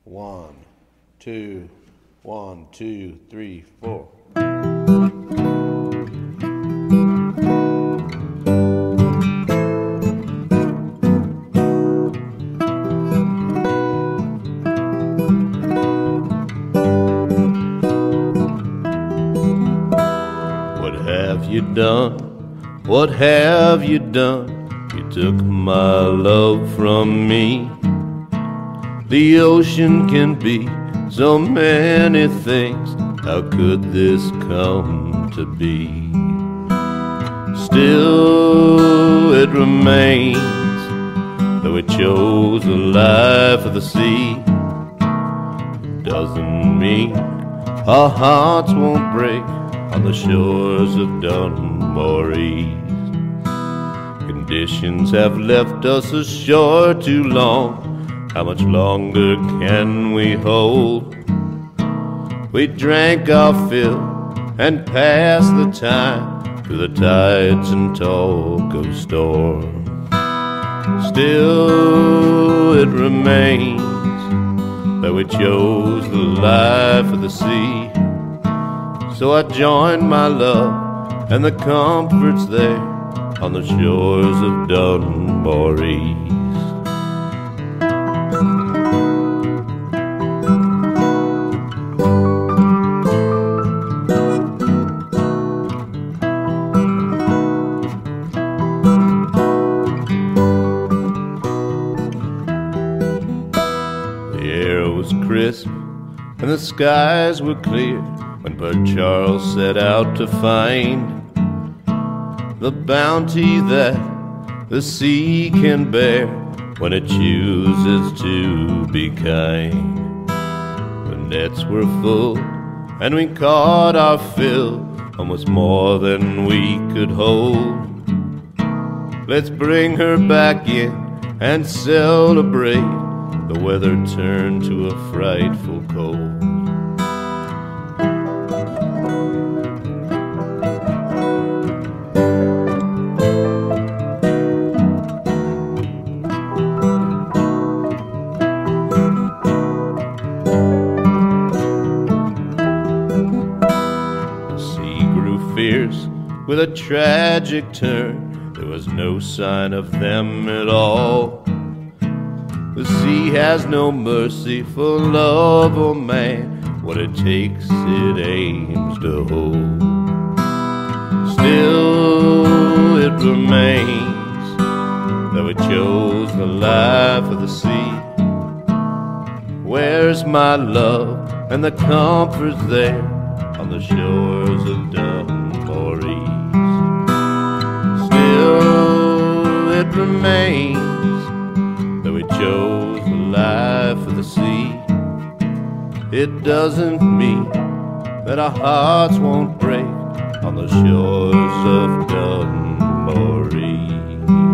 1, 2, 1, 2, 3, 4. What have you done? What have you done? You took my love from me. The ocean can be so many things. How could this come to be? Still it remains, though we chose the life of the sea, doesn't mean our hearts won't break on the shores of Dunmore East. Conditions have left us ashore too long. How much longer can we hold? We drank our fill and passed the time through the tides and talk of storm. Still it remains that we chose the life of the sea. So I joined my love and the comforts there on the shores of Dunmore East. The air was crisp and the skies were clear when Pere Charles set out to find the bounty that the sea can bear when it chooses to be kind. The nets were full and we caught our fill, almost more than we could hold. Let's bring her back in and celebrate. The weather turned to a frightful cold. Fierce with a tragic turn, there was no sign of them at all. The sea has no mercy for love or man. What it takes it aims to hold. Still it remains that we chose the life of the sea. Where's my love and the comforts there on the shores of Dunmore East? Still it remains that we chose the life of the sea. It doesn't mean that our hearts won't break on the shores of Dunmore East.